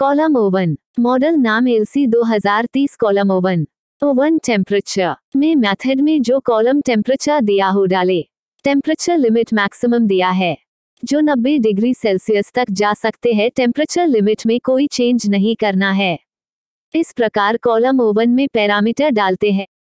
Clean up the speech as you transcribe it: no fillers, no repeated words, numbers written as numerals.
Column oven, model नाम LC 2030 column oven. Oven temperature में method में जो कॉलम टेम्परेचर दिया हो डाले। टेम्परेचर लिमिट मैक्सिमम दिया है जो 90 डिग्री सेल्सियस तक जा सकते हैं। टेम्परेचर लिमिट में कोई चेंज नहीं करना है। इस प्रकार कॉलम ओवन में पैरामीटर डालते हैं।